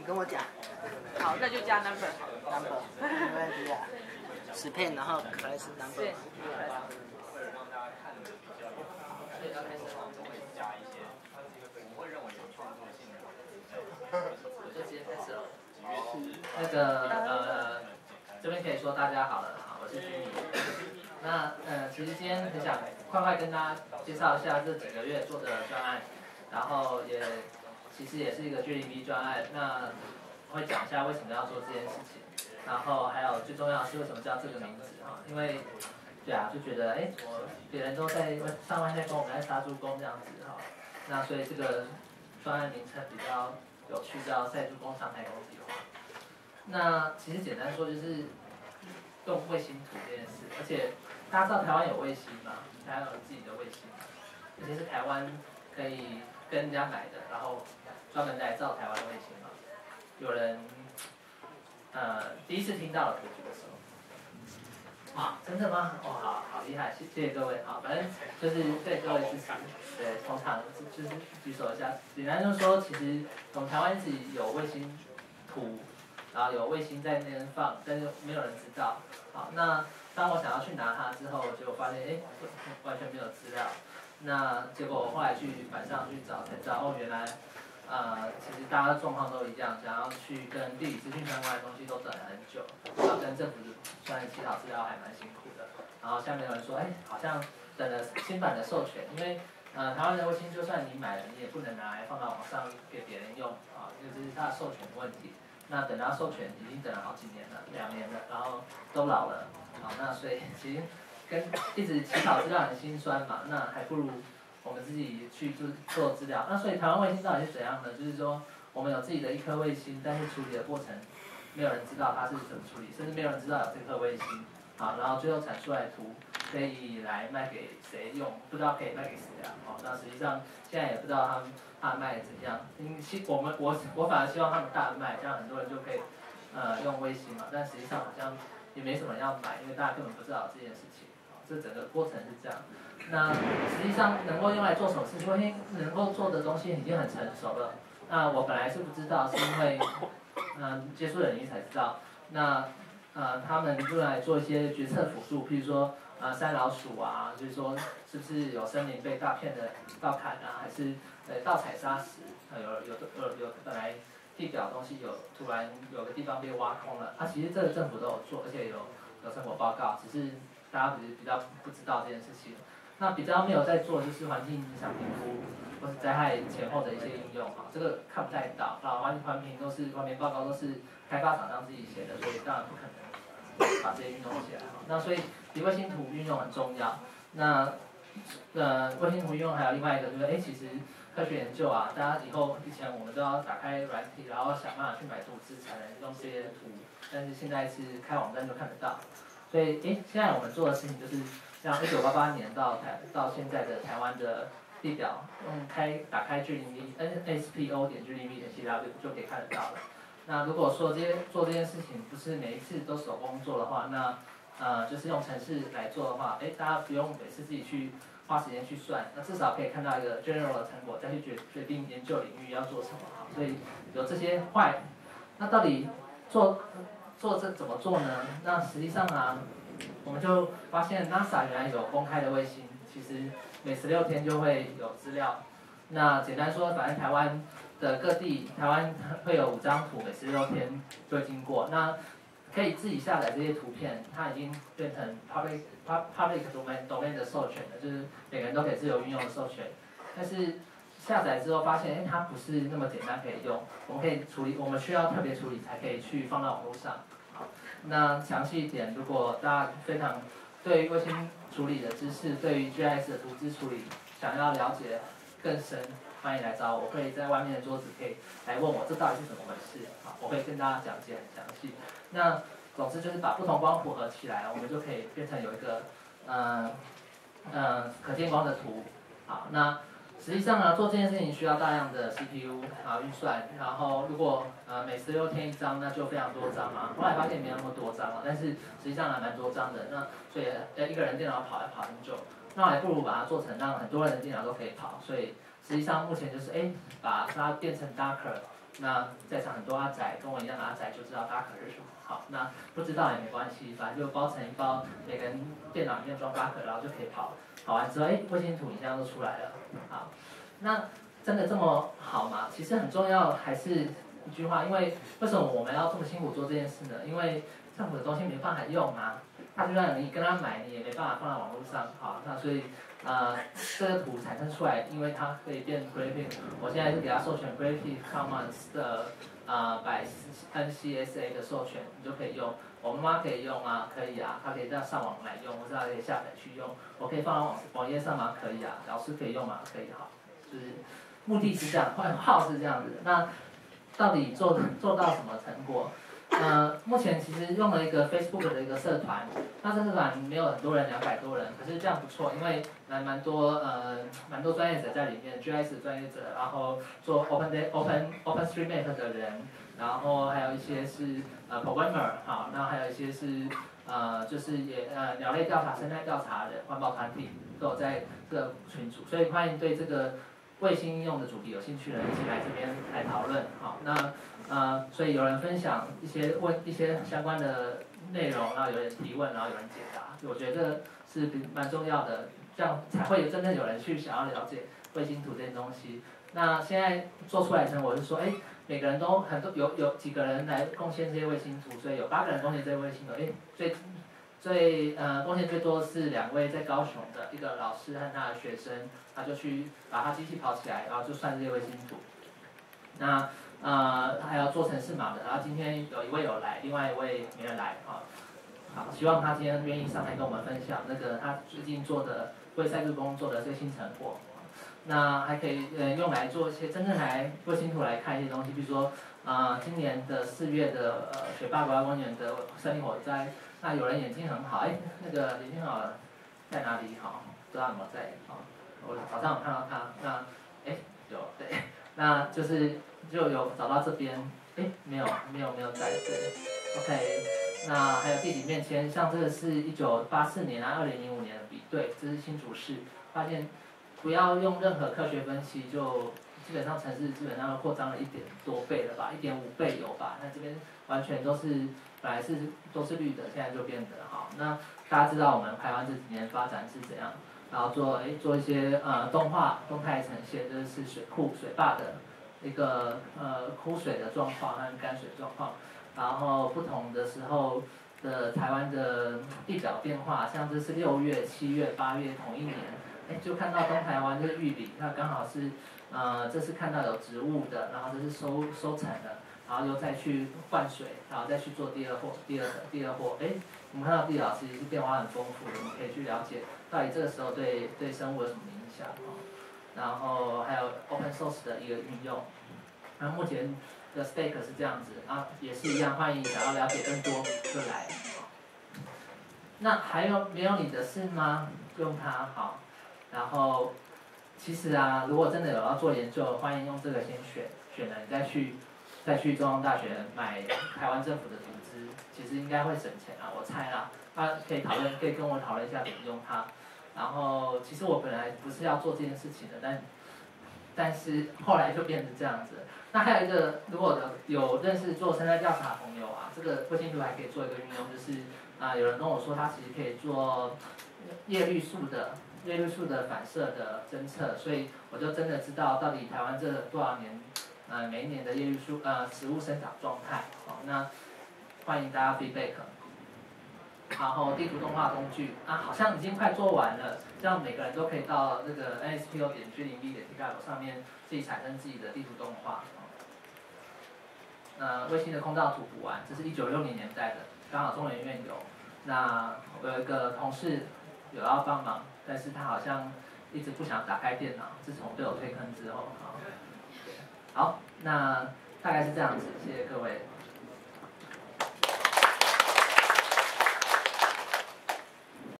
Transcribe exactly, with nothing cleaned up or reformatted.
跟我讲。 好，那就加 number 好了。 number 没问题啊。十片，然后可能是 number。 对。 对，要开始我们会加一些，我会认为有创作性的。我就直接开始了。那个呃，这边可以说大家好了，好，我是居民。那呃，其实今天很想快快跟大家介绍一下这几个月做的专案，然后也其实也是一个 G 零 V 专案。那会讲一下为什么要做这件事情，然后还有最重要的是为什么叫这个名字啊？因为对啊，就觉得哎，我别人都在上万代工，我们在杀猪工这样子哈，那所以这个专案名称比较有趣，叫赛猪工上太空计划。那其实简单说就是用卫星图这件事，而且大家知道台湾有卫星嘛？台湾有自己的卫星，而且是台湾可以跟人家买的，然后专门来造台湾的卫星嘛。有人呃第一次听到了可以举个手。哇，真的吗？哦，好好厉害，谢谢谢各位。好，反正就是对各位支持，对，通常就是举手一下。简单就说，其实我们台湾一直有卫星图，然后有卫星在那边放，但是没有人知道。好，那当我想要去拿它之后，结果发现哎，完全没有资料。那结果我后来去板上去找，才知道哦，原来。呃，其实大家的状况都一样，想要去跟地理资讯相关的东西都等了很久，然后跟政府专业祈祷资料还蛮辛苦的。然后下面有人说，哎，好像等了新版的授权，因为呃台湾的卫星就算你买了，你也不能拿来放到网上给别人用啊，就是它的授权问题。那等到授权已经等了好几年了，两年了，然后都老了，好，那所以其实跟一直祈祷资料很心酸嘛，那还不如。我们自己去做做资料，那所以台湾卫星到底是怎样的？就是说，我们有自己的一颗卫星，但是处理的过程没有人知道它是怎么处理，甚至没有人知道有这颗卫星。好，然后最后产出来的图可以来卖给谁用，不知道可以卖给谁啊？好，那实际上现在也不知道他们大卖怎样。因希我们我我反而希望他们大卖，这样很多人就可以呃用卫星嘛。但实际上好像也没什么要买，因为大家根本不知道这件事情。好，这整个过程是这样。那实际上能够用来做什么事情？因为能够做的东西已经很成熟了。那我本来是不知道，是因为嗯、呃、接触人员才知道。那呃他们用来做一些决策辅助，譬如说呃山老鼠啊，就是说是不是有森林被大片的盗砍啊，还是呃盗采砂石？呃有有有有本来地表的东西有突然有个地方被挖空了，啊其实这个政府都有做，而且有有成果报告，只是大家比比较不知道这件事情。那比较没有在做就是环境影响评估或是灾害前后的一些应用啊，这个看不太到啊，环环评都是环评报告都是开发厂商自己写的，所以当然不可能把这些运用起来。那所以离卫星图运用很重要。那呃卫星图运用还有另外一个就是，哎，其实科学研究啊，大家以后以前我们都要打开软体，然后想办法去买图资才能用这些图，但是现在是开网站就看得到。所以，哎，现在我们做的事情就是。像一九八八年到台到现在的台湾的地表，用开打开 G 零 V N S P O 点 G 零 V 点 C W 就可以看得到了。那如果说这些做这件事情不是每一次都手工做的话，那呃就是用程式来做的话，哎，大家不用每次自己去花时间去算，那至少可以看到一个 general 的成果，再去决决定研究领域要做什么啊。所以有这些坏，那到底做做这怎么做呢？那实际上啊。我们就发现 NASA 原来有公开的卫星，其实每十六天就会有资料。那简单说，反正台湾的各地，台湾会有五张图，每十六天就会经过。那可以自己下载这些图片，它已经变成 public public domain domain 的授权了，就是每个人都可以自由运用的授权。但是下载之后发现，哎，它不是那么简单可以用，我们可以处理，我们需要特别处理才可以去放到网络上。那详细一点，如果大家非常对于卫星处理的知识，对于 G I S 的图资处理想要了解更深，欢迎来找我，可以在外面的桌子可以来问我这到底是怎么回事，好，我会跟大家讲解很详细。那总之就是把不同光谱合起来，我们就可以变成有一个嗯嗯、呃呃、可见光的图，好，那。实际上呢，做这件事情需要大量的 C P U 啊运算，然后如果呃每十六天一张，那就非常多张嘛。后来发现没那么多张了，但是实际上还蛮多张的。那所以呃一个人电脑跑要跑很久，那还不如把它做成让很多人的电脑都可以跑。所以实际上目前就是哎把它变成 Docker， 那在场很多阿仔，跟我一样的阿仔就知道 Docker 是什么。好，那不知道也没关系，反正就包成一包，每个人电脑里面装 Docker， 然后就可以跑。跑完之后，哎，卫星图影像都出来了。好，那真的这么好吗？其实很重要，还是一句话，因为为什么我们要这么辛苦做这件事呢？因为政府的东西没办法用啊，那就算你跟他买，你也没办法放在网络上。好，那所以呃，这个图产生出来，因为它可以变 Graphic， 我现在是给它授权 Graphic Commons 的呃 by N C S A 的授权，你就可以用。我妈妈可以用啊，可以啊，她可以这样上网来用，或者她可以下载去用。我可以放到网网页上吗？可以啊。老师可以用吗？可以，好，就是目的是这样，号是这样子。那到底做做到什么成果？呃，目前其实用了一个 Facebook 的一个社团，那这个社团没有很多人，两百多人，可是这样不错，因为蛮蛮多呃蛮多专业者在里面 ，G I S 专业者，然后做 Open Day Open OpenStreetMap 的人，然后还有一些是呃 Programmer 好，然后还有一些是呃就是也呃鸟类调查、生态调查的环保团体都有在这个群组，所以欢迎对这个卫星应用的主题有兴趣的人一起来这边来讨论，好，那。呃，所以有人分享一些问一些相关的内容，然后有人提问，然后有人解答，我觉得是蛮重要的，这样才会有真正有人去想要了解卫星图这些东西。那现在做出来的成果是说，哎，每个人都很多有有几个人来贡献这些卫星图，所以有八个人贡献这些卫星图，哎，最最呃贡献最多是两位在高雄的一个老师和他的学生，他就去把他机器跑起来，然后就算这些卫星图。那呃，还要做程式码的，然后今天有一位有来，另外一位没人来啊。好，希望他今天愿意上来跟我们分享那个他最近做的为赛事工作的最新成果。那还可以呃用来做一些真正来卫星图来看一些东西，比如说啊、呃、今年的四月的呃雪霸国家公园的森林火灾，那有人眼睛很好，哎，那个眼睛好在哪里？好，不知道有没有在啊？我早上有看到他，那哎有对，那就是。就有找到这边，哎，没有，没有，没有在对 ，OK， 那还有地理面签，像这个是一九八四年啊，二零零五年的比对，这是新竹市，发现不要用任何科学分析，就基本上城市基本上都扩张了一点多倍了吧，一点五倍有吧？那这边完全都是本来是都是绿的，现在就变得好。那大家知道我们台湾这几年发展是怎样，然后做哎做一些呃动画动态呈现，这是水库水坝的。一个呃枯水的状况和干水状况，然后不同的时候的台湾的地表变化，像这是六月、七月、八月同一年，哎，就看到东台湾这个玉里，那刚好是呃这是看到有植物的，然后这是收收成的，然后又再去灌水，然后再去做第二货、第二第二货，哎，我们看到地表其实是变化很丰富的，我们可以去了解到底这个时候对对生物有什么影响哦。然后还有 open source 的一个运用，那目前的 stake 是这样子，啊，也是一样，欢迎想要了解更多就来。那还有没有你的事吗？用它好，然后其实啊，如果真的有要做研究，欢迎用这个先选，选了你再去再去中央大学买台湾政府的图资，其实应该会省钱啊，我猜啦。啊，可以讨论，可以跟我讨论一下怎么用它。然后，其实我本来不是要做这件事情的，但但是后来就变成这样子。那还有一个，如果有有认识做生态调查的朋友啊，这个卫星图还可以做一个运用，就是啊、呃，有人跟我说他其实可以做叶绿素的叶绿素的反射的侦测，所以我就真的知道到底台湾这多少年呃每一年的叶绿素呃植物生长状态。好，那欢迎大家 feedback。然后地图动画工具啊，好像已经快做完了，这样每个人都可以到那个 N S P O 点 G 零 V 点 T K L 上面自己产生自己的地图动画。那卫星的空照图补完，这是一九六零年代的，刚好中研院有。那我有一个同事有要帮忙，但是他好像一直不想打开电脑，自从被我推坑之后，好，好，那大概是这样子，谢谢各位。